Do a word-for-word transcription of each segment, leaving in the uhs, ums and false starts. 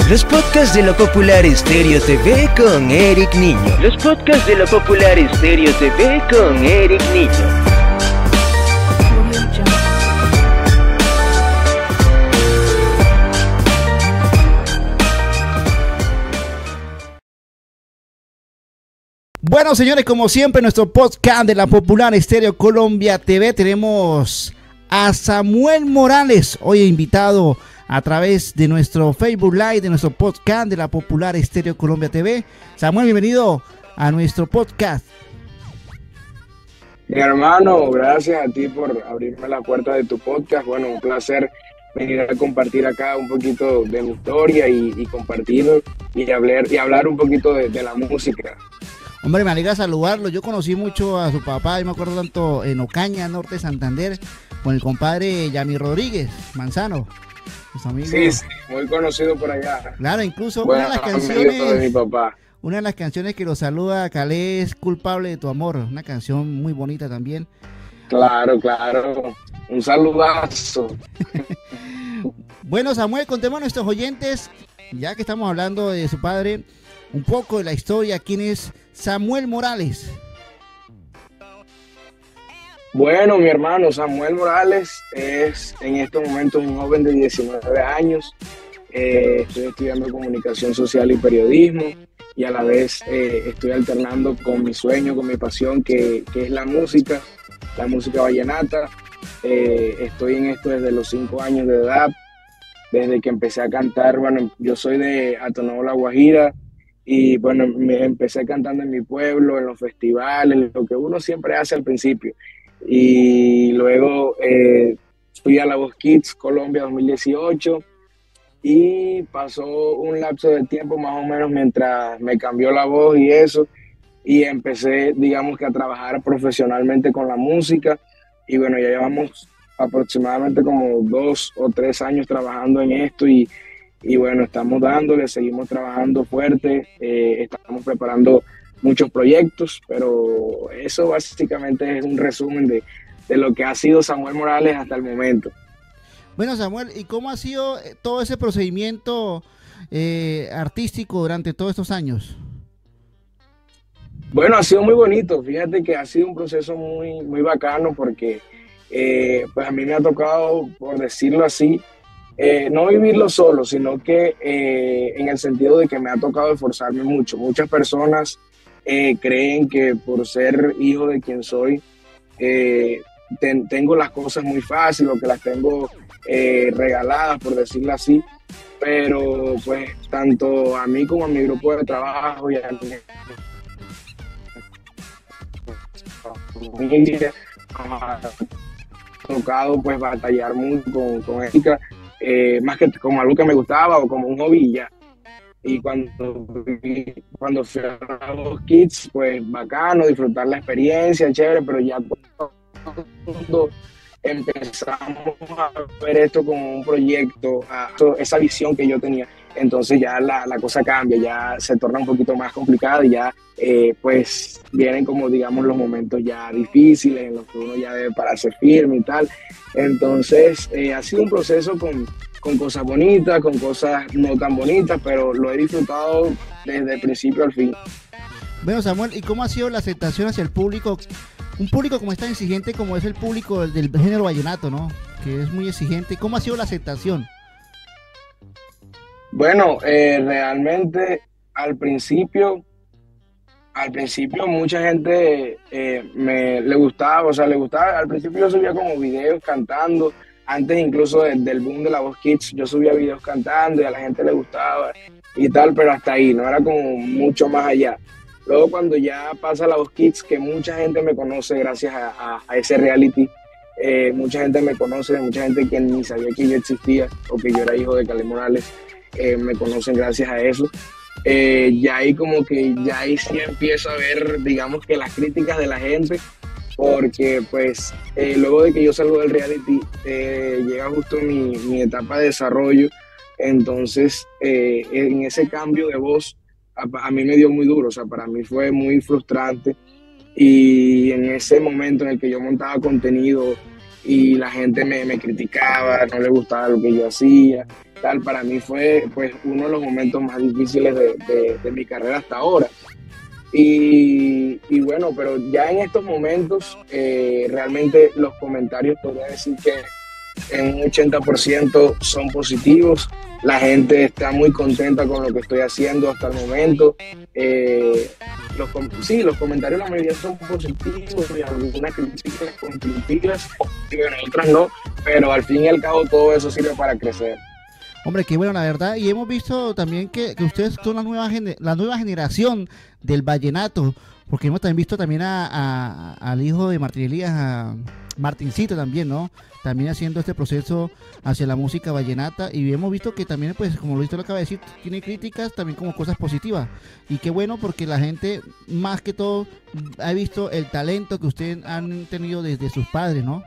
Los podcasts de Lo Popular Estéreo T V con Eric Niño. Los podcasts de Lo Popular Estéreo T V con Eric Niño. Bueno, señores, como siempre, en nuestro podcast de La Popular Estéreo Colombia T V tenemos a Samuel Morales, hoy invitado a través de nuestro Facebook Live, de nuestro podcast de La Popular Estéreo Colombia T V. Samuel, bienvenido a nuestro podcast. Mi hermano, gracias a ti por abrirme la puerta de tu podcast. Bueno, un placer venir a compartir acá un poquito de mi historia y, y compartir y hablar, y hablar un poquito de, de la música. Hombre, me alegra saludarlo. Yo conocí mucho a su papá, yo me acuerdo tanto en Ocaña, Norte de Santander, con el compadre Yami Rodríguez, Manzano. Sí, sí, muy conocido por allá. Claro, incluso bueno, una de las canciones de mi papá. Una de las canciones que lo saluda, Calé, es Culpable de tu amor, una canción muy bonita también. Claro, claro, un saludazo. Bueno, Samuel, contemos a nuestros oyentes, ya que estamos hablando de su padre, un poco de la historia. ¿Quién es Samuel Morales? Bueno, mi hermano Samuel Morales es en estos momentos un joven de diecinueve años. Eh, estoy estudiando comunicación social y periodismo y a la vez eh, estoy alternando con mi sueño, con mi pasión, que, que es la música, la música vallenata. Eh, estoy en esto desde los cinco años de edad, desde que empecé a cantar. Bueno, yo soy de Atono, La Guajira, y bueno, me empecé cantando en mi pueblo, en los festivales, lo que uno siempre hace al principio. Y luego eh, fui a La Voz Kids Colombia dos mil dieciocho y pasó un lapso de tiempo más o menos mientras me cambió la voz y eso, y empecé, digamos que a trabajar profesionalmente con la música. Y bueno, ya llevamos aproximadamente como dos o tres años trabajando en esto y, y bueno, estamos dándole, seguimos trabajando fuerte, eh, estamos preparando muchos proyectos, pero eso básicamente es un resumen de, de lo que ha sido Samuel Morales hasta el momento. Bueno, Samuel, ¿y cómo ha sido todo ese procedimiento eh, artístico durante todos estos años? Bueno, ha sido muy bonito. Fíjate que ha sido un proceso muy, muy bacano porque eh, pues a mí me ha tocado, por decirlo así, eh, no vivirlo solo, sino que eh, en el sentido de que me ha tocado esforzarme mucho. Muchas personas eh, creen que por ser hijo de quien soy, eh, ten, tengo las cosas muy fáciles o que las tengo eh, regaladas, por decirlo así. Pero pues tanto a mí como a mi grupo de trabajo y a mi familia ha tocado pues batallar mucho con, con ética, eh, más que como algo que me gustaba o como un hobby ya. Y cuando, cuando fui a los Kids, pues bacano, disfrutar la experiencia, chévere, pero ya cuando empezamos a ver esto como un proyecto, a, esa visión que yo tenía, entonces ya la, la cosa cambia, ya se torna un poquito más complicada y ya eh, pues vienen como digamos los momentos ya difíciles en los que uno ya debe pararse firme y tal. Entonces eh, ha sido un proceso con, con cosas bonitas, con cosas no tan bonitas, pero lo he disfrutado desde el principio al fin. Bueno, Samuel, ¿y cómo ha sido la aceptación hacia el público? Un público como es tan exigente como es el público del, del género vallenato, ¿no? Que es muy exigente. ¿Cómo ha sido la aceptación? Bueno, eh, realmente al principio, al principio mucha gente eh, me le gustaba, o sea, le gustaba. Al principio yo subía como videos cantando, antes incluso de, del boom de La Voz Kids, yo subía videos cantando y a la gente le gustaba y tal, pero hasta ahí, no era como mucho más allá. Luego cuando ya pasa La Voz Kids, que mucha gente me conoce gracias a, a, a ese reality, eh, mucha gente me conoce, mucha gente que ni sabía que yo existía o que yo era hijo de Calé Morales, eh, me conocen gracias a eso. Eh, ya ahí como que ya ahí sí empiezo a ver, digamos que las críticas de la gente, porque pues eh, luego de que yo salgo del reality, eh, llega justo mi, mi etapa de desarrollo, entonces eh, en ese cambio de voz, a, a mí me dio muy duro, o sea, para mí fue muy frustrante, y en ese momento en el que yo montaba contenido y la gente me, me criticaba, no le gustaba lo que yo hacía, tal. Para mí fue pues uno de los momentos más difíciles de, de, de mi carrera hasta ahora. Y, y bueno, pero ya en estos momentos eh, realmente los comentarios podría decir que en un ochenta por ciento son positivos. La gente está muy contenta con lo que estoy haciendo hasta el momento. Eh, los, sí, los comentarios la mayoría son positivos y algunas críticas constructivas y bueno, otras no, pero al fin y al cabo todo eso sirve para crecer. Hombre, qué bueno, la verdad. Y hemos visto también que, que ustedes son la nueva, la nueva generación del vallenato, porque hemos también visto también a, a, al hijo de Martín Elías, a Martincito también, ¿no? También haciendo este proceso hacia la música vallenata, y hemos visto que también, pues, como lo lo acaba de decir, tiene críticas también como cosas positivas. Y qué bueno, porque la gente, más que todo, ha visto el talento que ustedes han tenido desde sus padres, ¿no?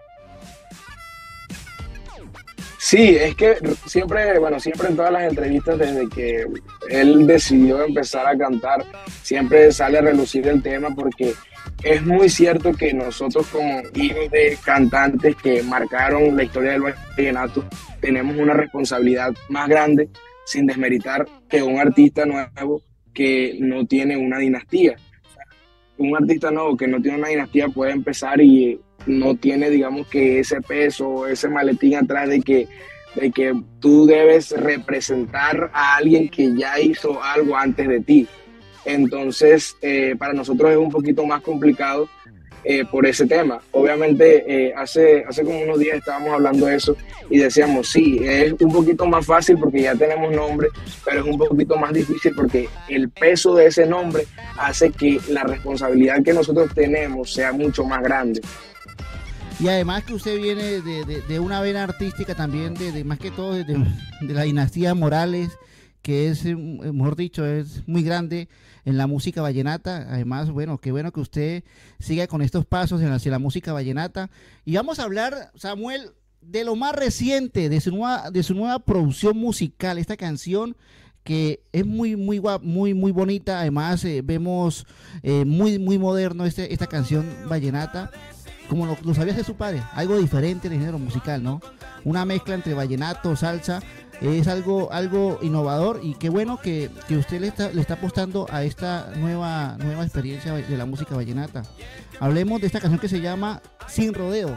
Sí, es que siempre, bueno, siempre en todas las entrevistas desde que él decidió empezar a cantar, siempre sale a relucir el tema porque es muy cierto que nosotros como hijos de cantantes que marcaron la historia del vallenato tenemos una responsabilidad más grande, sin desmeritar, que un artista nuevo que no tiene una dinastía. Un artista nuevo que no tiene una dinastía puede empezar y no tiene, digamos, que ese peso, ese maletín atrás de que, de que tú debes representar a alguien que ya hizo algo antes de ti. Entonces, eh, para nosotros es un poquito más complicado eh, por ese tema. Obviamente, eh, hace, hace como unos días estábamos hablando de eso y decíamos, sí, es un poquito más fácil porque ya tenemos nombre, pero es un poquito más difícil porque el peso de ese nombre hace que la responsabilidad que nosotros tenemos sea mucho más grande. Y además que usted viene de, de, de una vena artística también, de, de más que todo de, de, de la dinastía Morales, que es, mejor dicho, es muy grande en la música vallenata. Además, bueno, qué bueno que usted siga con estos pasos hacia la música vallenata. Y vamos a hablar, Samuel, de lo más reciente, de su nueva, de su nueva producción musical, esta canción que es muy muy muy muy bonita. Además, eh, vemos eh, muy muy moderno este, esta canción vallenata, como lo, lo sabías de su padre, algo diferente de género musical, ¿no? Una mezcla entre vallenato, salsa, es algo algo innovador, y qué bueno que, que usted le está, le está apostando a esta nueva, nueva experiencia de la música vallenata. Hablemos de esta canción que se llama Sin Rodeo.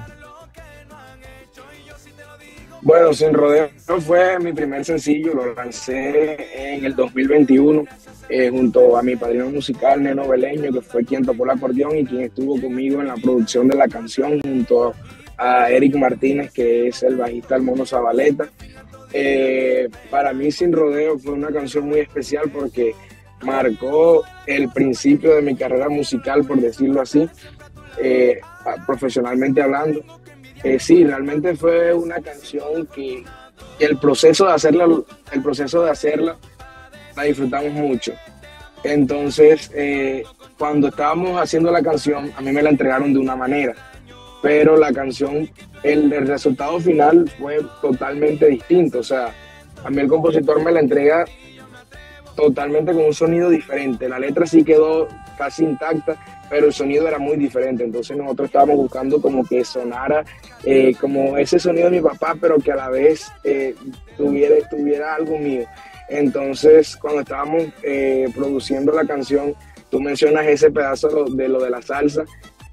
Bueno, Sin Rodeo fue mi primer sencillo, lo lancé en el dos mil veintiuno eh, junto a mi padrino musical, Neno Beleño, que fue quien tocó el acordeón y quien estuvo conmigo en la producción de la canción, junto a Eric Martínez, que es el bajista del Mono Zabaleta. Eh, para mí Sin Rodeo fue una canción muy especial porque marcó el principio de mi carrera musical, por decirlo así, eh, profesionalmente hablando. Eh, sí, realmente fue una canción que, que el proceso de hacerla, el proceso de hacerla, la disfrutamos mucho. Entonces, eh, cuando estábamos haciendo la canción, a mí me la entregaron de una manera, pero la canción, el, el resultado final fue totalmente distinto. O sea, a mí el compositor me la entrega totalmente con un sonido diferente. La letra sí quedó casi intacta, pero el sonido era muy diferente. Entonces nosotros estábamos buscando como que sonara eh, como ese sonido de mi papá, pero que a la vez eh, tuviera, tuviera algo mío. Entonces, cuando estábamos eh, produciendo la canción, tú mencionas ese pedazo de lo de la salsa,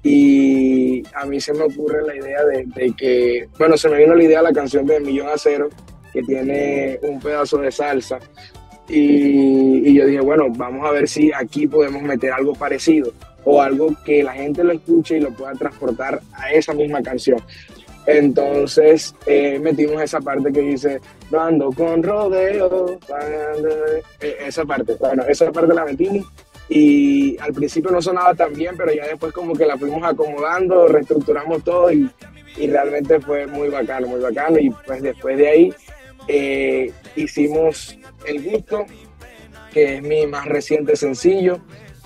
y a mí se me ocurre la idea de, de que, bueno, se me vino la idea de la canción de Millón a Cero, que tiene un pedazo de salsa, y, y yo dije, bueno, vamos a ver si aquí podemos meter algo parecido, o algo que la gente lo escuche y lo pueda transportar a esa misma canción. Entonces eh, metimos esa parte que dice, no ando con rodeo, eh, esa parte, bueno, esa parte la metimos, y al principio no sonaba tan bien, pero ya después como que la fuimos acomodando, reestructuramos todo, y, y realmente fue muy bacano, muy bacano, y pues después de ahí eh, hicimos El Gusto, que es mi más reciente sencillo.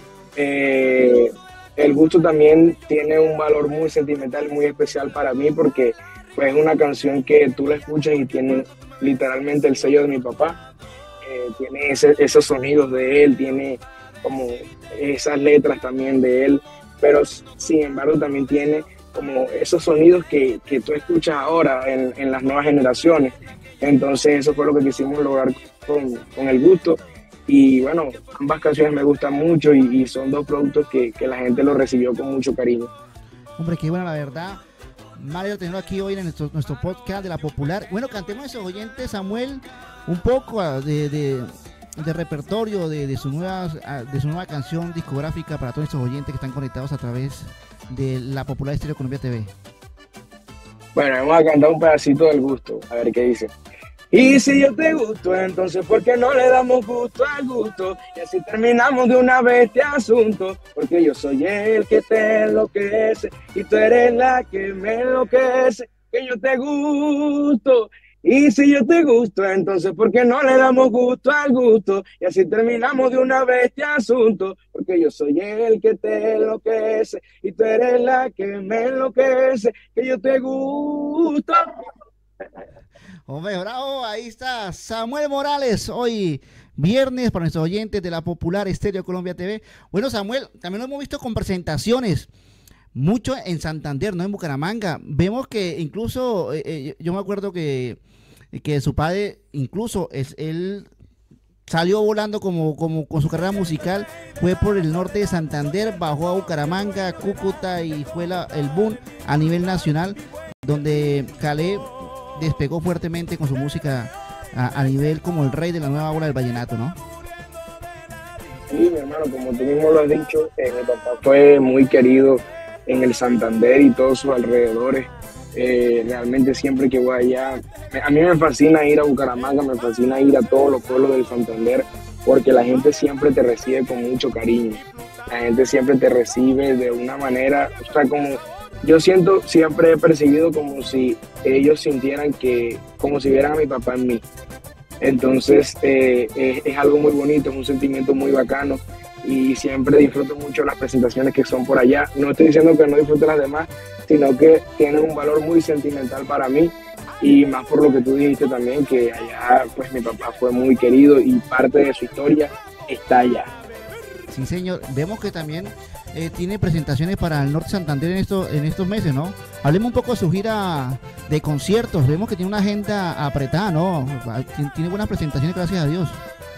Eh, El Gusto también tiene un valor muy sentimental, muy especial para mí, porque pues, es una canción que tú la escuchas y tiene literalmente el sello de mi papá. Eh, tiene ese, esos sonidos de él, tiene como esas letras también de él, pero sin embargo también tiene como esos sonidos que, que tú escuchas ahora en, en las nuevas generaciones. Entonces eso fue lo que quisimos lograr con, con El Gusto. Y bueno, ambas canciones me gustan mucho y, y son dos productos que, que la gente lo recibió con mucho cariño. Hombre, qué buena la verdad. Mario, tenerlo aquí hoy en nuestro, nuestro podcast de La Popular. Bueno, cantemos a esos oyentes, Samuel, un poco de, de, de repertorio de, de, su nueva, de su nueva canción discográfica para todos esos oyentes que están conectados a través de La Popular Estéreo Colombia T V. Bueno, vamos a cantar un pedacito del gusto, a ver qué dice. Y si yo te gusto, entonces ¿por qué no le damos gusto al gusto? Y así terminamos de una vez este asunto, porque yo soy el que te enloquece y tú eres la que me enloquece, que yo te gusto. Y si yo te gusto, entonces ¿por qué no le damos gusto al gusto? Y así terminamos de una vez este asunto, porque yo soy el que te enloquece y tú eres la que me enloquece, que yo te gusto. Hombre, bravo, ahí está Samuel Morales, hoy viernes para nuestros oyentes de La Popular Estéreo Colombia T V. Bueno, Samuel, también lo hemos visto con presentaciones, mucho en Santander, no en Bucaramanga. Vemos que incluso, eh, yo me acuerdo que, que su padre, incluso es él salió volando como, como con su carrera musical, fue por el norte de Santander, bajó a Bucaramanga, Cúcuta y fue la, el boom a nivel nacional, donde Calé despegó fuertemente con su música a, a nivel como el rey de la nueva ola del vallenato, ¿no? Sí, mi hermano, como tú mismo lo has dicho, eh, mi papá fue muy querido en el Santander y todos sus alrededores. Eh, realmente siempre que voy allá, a mí me fascina ir a Bucaramanga, me fascina ir a todos los pueblos del Santander, porque la gente siempre te recibe con mucho cariño. La gente siempre te recibe de una manera, o sea, como yo siento, siempre he percibido como si ellos sintieran que, como si vieran a mi papá en mí. Entonces eh, es, es algo muy bonito, es un sentimiento muy bacano y siempre disfruto mucho las presentaciones que son por allá. No estoy diciendo que no disfrute las demás, sino que tienen un valor muy sentimental para mí y más por lo que tú dijiste también, que allá pues mi papá fue muy querido y parte de su historia está allá. Sí, señor. Vemos que también eh, tiene presentaciones para el Norte Santander en, esto, en estos meses, ¿no? Hablemos un poco de su gira de conciertos. Vemos que tiene una agenda apretada, ¿no? Tiene buenas presentaciones, gracias a Dios.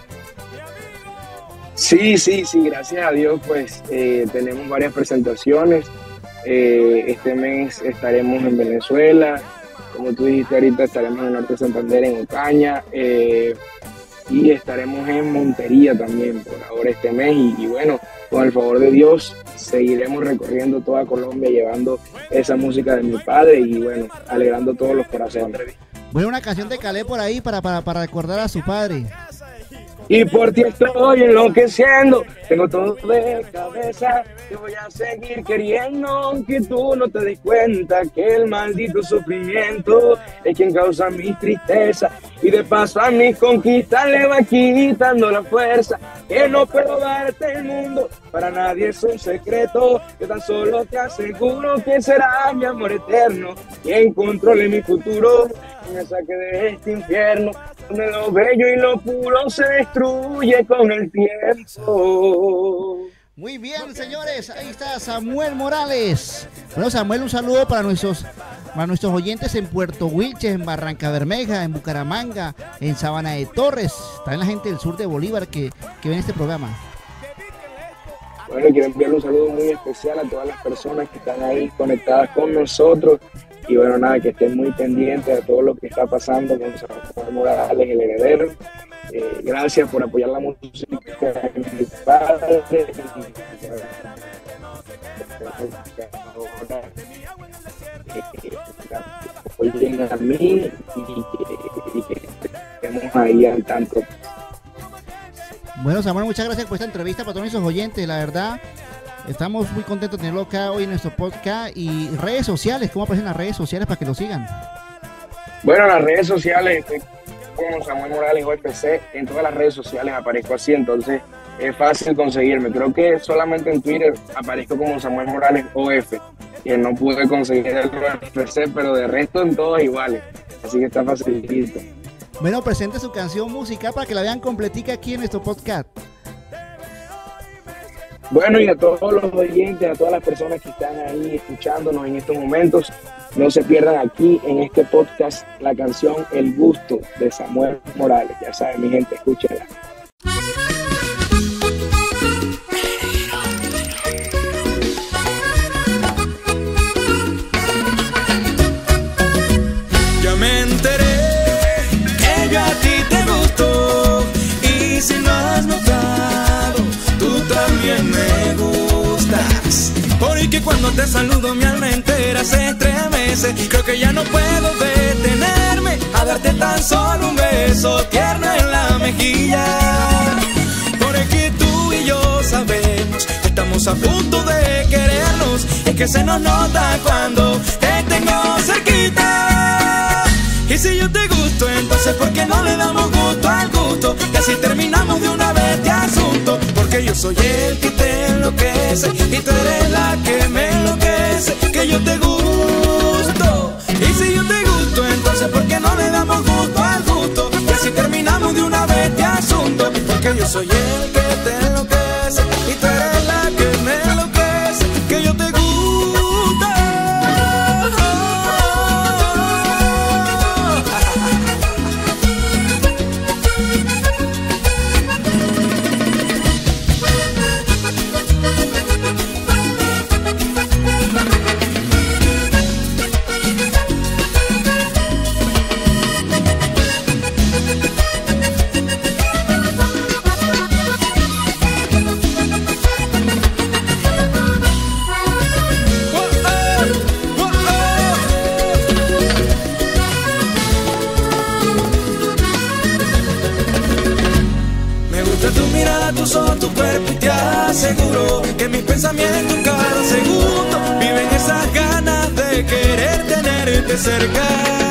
Sí, sí, sí, gracias a Dios, pues eh, tenemos varias presentaciones. Eh, este mes estaremos en Venezuela, como tú dijiste ahorita, estaremos en el Norte Santander, en Ocaña, eh, y estaremos en Montería también por ahora este mes. Y, y bueno, con el favor de Dios, seguiremos recorriendo toda Colombia, llevando esa música de mi padre y bueno, alegrando todos los corazones. Bueno, una canción de Calé por ahí para, para, para recordar a su padre. Y por ti estoy enloqueciendo, tengo todo de cabeza, te voy a seguir queriendo, aunque tú no te des cuenta que el maldito sufrimiento es quien causa mi tristeza, y de paso a mis conquistas le va quitando la fuerza, que no puedo darte el mundo, para nadie es un secreto, yo tan solo te aseguro que será mi amor eterno, quien controle mi futuro, y me saque de este infierno, donde lo bello y lo puro se destruye con el tiempo. Muy bien, señores, ahí está Samuel Morales. Bueno, Samuel, un saludo para nuestros, para nuestros oyentes en Puerto Wilches, en Barranca Bermeja, en Bucaramanga, en Sabana de Torres, también la gente del sur de Bolívar que, que ven este programa. Bueno, quiero enviarle un saludo muy especial a todas las personas que están ahí conectadas con nosotros. Y bueno, nada, que estén muy pendientes de todo lo que está pasando con Samuel Morales, el heredero. Eh, gracias por apoyar la música de mi padre. Apoyen a mí y que estemos ahí al tanto. Bueno, Samuel, muchas gracias por esta entrevista para todos nuestros oyentes, la verdad. Estamos muy contentos de tenerlo acá hoy en nuestro podcast. Y redes sociales, ¿cómo aparecen las redes sociales para que lo sigan? Bueno, las redes sociales, estoy como Samuel Morales O F C, en todas las redes sociales aparezco así, entonces es fácil conseguirme. Creo que solamente en Twitter aparezco como Samuel Morales O F, que no pude conseguir el O F C, pero de resto en todos iguales, así que está facilito. Bueno, presente su canción musical para que la vean completica aquí en nuestro podcast. Bueno, y a todos los oyentes, a todas las personas que están ahí escuchándonos en estos momentos, no se pierdan aquí en este podcast la canción El Gusto de Samuel Morales. Ya saben, mi gente, escúchenla. Ya me enteré que yo a ti te gusto, y si no has notado, tú también me gustas. Porque cuando te saludo mi alma entera se estremece. Creo que ya no puedo detenerme a darte tan solo un beso tierno en la mejilla. Porque tú y yo sabemos que estamos a punto de querernos. Es que se nos nota cuando te tengo cerquita. Y si yo te gusto, entonces ¿por qué no le damos gusto al gusto? Que así terminamos de una vez de asunto. Porque yo soy el que te enloquece y tú eres la que me enloquece. Que yo te gusto. Y si yo te gusto, entonces ¿por qué no le damos gusto al gusto? Que así terminamos de una vez de asunto. Porque yo soy el que te enloquece y tú eres la que me enloquece. Que yo te gusto. Tu cuerpo y te aseguro que mis pensamientos cada segundo viven esas ganas de querer tenerte cerca.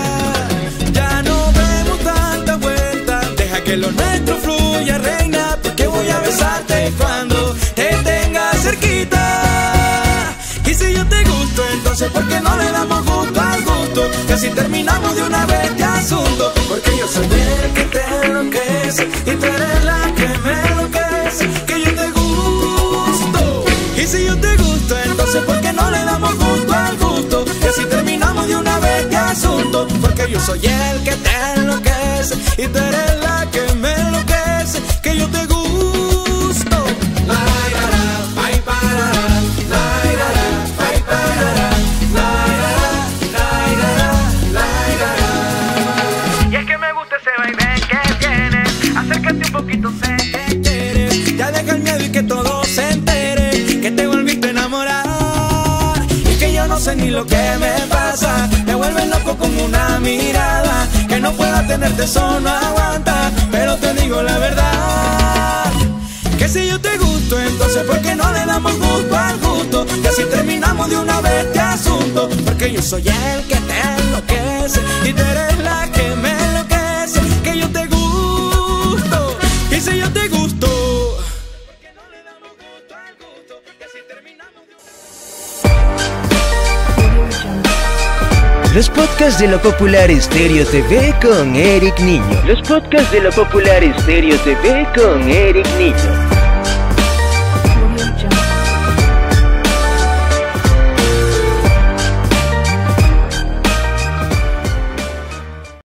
Ya no vemos tanta vuelta, deja que lo nuestro fluya, reina, porque voy a besarte cuando te tenga cerquita. Y si yo te gusto, entonces ¿por qué no le damos gusto al gusto? Que así terminamos de una vez de asunto. Porque yo soy el que te enloquece y tú eres la que me enloquece. Que yo te gusto. Y si yo te gusto, entonces ¿por qué no le damos gusto al gusto? Que así terminamos de una vez de asunto. Porque yo soy el que te enloquece y tú eres la que me enloquece. Que yo te gusto. La, la, la, ay, para, la, la, la, ay, para, la, la, la, la, la. Y es que me gusta ese baile que tienes. Acércate un poquito, sé que quieres. Ya deja el miedo y que todo se entere, que te volviste a enamorar. Y que yo no sé ni lo que me pasa. Me vuelve loco con una mirada. Que no pueda tenerte, eso no aguanta. Pero te digo la verdad, que si yo te gusto, entonces ¿por qué no le damos gusto al gusto? Que así terminamos de una vez de asunto. Porque yo soy el que te enloquece y tú eres la que me enloquece. Que yo te gusto. Y si yo te gusto, ¿por qué no le damos gusto al gusto? Que así terminamos de... Los podcasts de la Popular Estéreo T V con Eric Niño. Los podcasts de la Popular Estéreo T V con Eric Niño.